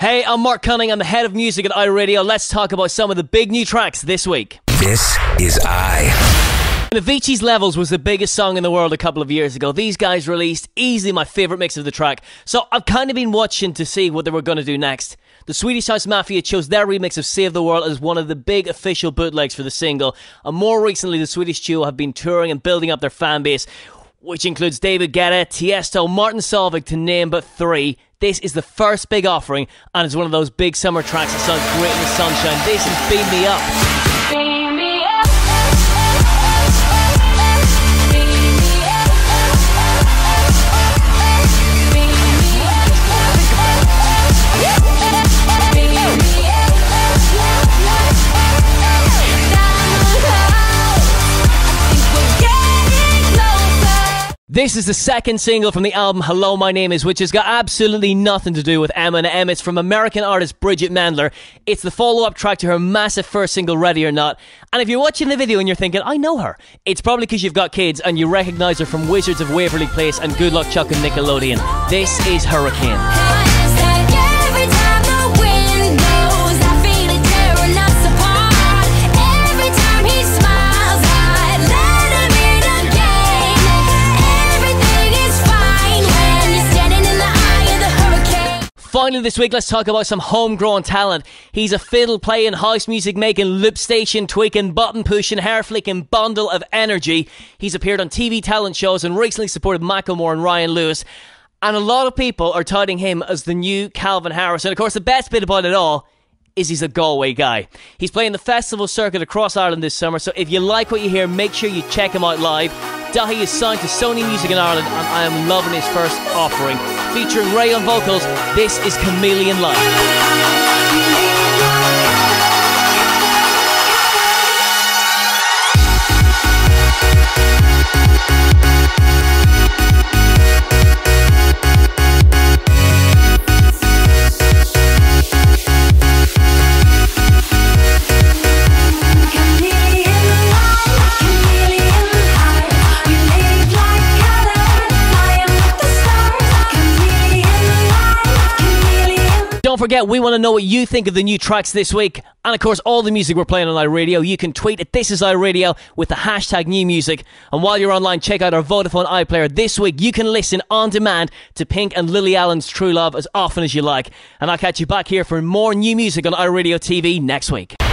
Hey, I'm Mark Cunning. I'm the head of music at iRadio. Let's talk about some of the big new tracks this week. This is Avicii's Levels was the biggest song in the world a couple of years ago. These guys released easily my favourite mix of the track, so I've kind of been watching to see what they were going to do next. The Swedish House Mafia chose their remix of Save the World as one of the big official bootlegs for the single, and more recently the Swedish duo have been touring and building up their fan base, which includes David Guetta, Tiesto, Martin Solveig, to name but three. This is the first big offering, and it's one of those big summer tracks that sounds great in the sunshine. This is Beam Me Up. This is the second single from the album Hello, My Name Is, which has got absolutely nothing to do with Eminem. It's from American artist Bridget Mendler. It's the follow-up track to her massive first single, Ready or Not. And if you're watching the video and you're thinking, I know her, it's probably because you've got kids and you recognise her from Wizards of Waverly Place and Good Luck Chuck and Nickelodeon. This is Hurricane. Finally this week, let's talk about some homegrown talent. He's a fiddle playing, house music making, loop station tweaking, button pushing, hair flicking bundle of energy. He's appeared on TV talent shows and recently supported Macklemore and Ryan Lewis. And a lot of people are touting him as the new Calvin Harris. And of course, the best bit about it all is he's a Galway guy. He's playing the festival circuit across Ireland this summer, so if you like what you hear, make sure you check him out live. Dahi is signed to Sony Music in Ireland, and I am loving his first offering. Featuring Ray on vocals, this is Chameleon Life. Don't forget, we want to know what you think of the new tracks this week. And of course, all the music we're playing on iRadio, you can tweet at This Is iRadio with the hashtag new music. And while you're online, check out our Vodafone iPlayer. This week, you can listen on demand to Pink and Lily Allen's True Love as often as you like. And I'll catch you back here for more new music on iRadio TV next week.